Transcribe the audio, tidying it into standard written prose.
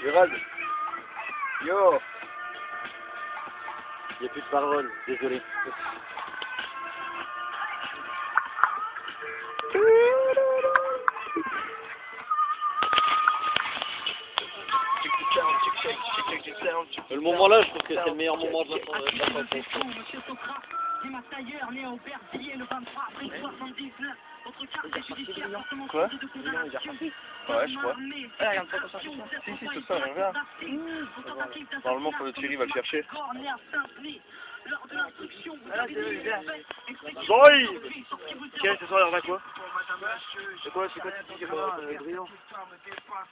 Gérald. Yo. Il n'y a plus de parole, désolé. Le moment là, je trouve que c'est le meilleur moment de la chanson. Quoi? Ouais, je crois. Ah, regarde pas ça. Si, c'est ça, regarde. Normalement, quand le Thierry va le chercher. Joy! Ok, ce soir, il y en a quoi? C'est quoi, tu dis que c'est brillant?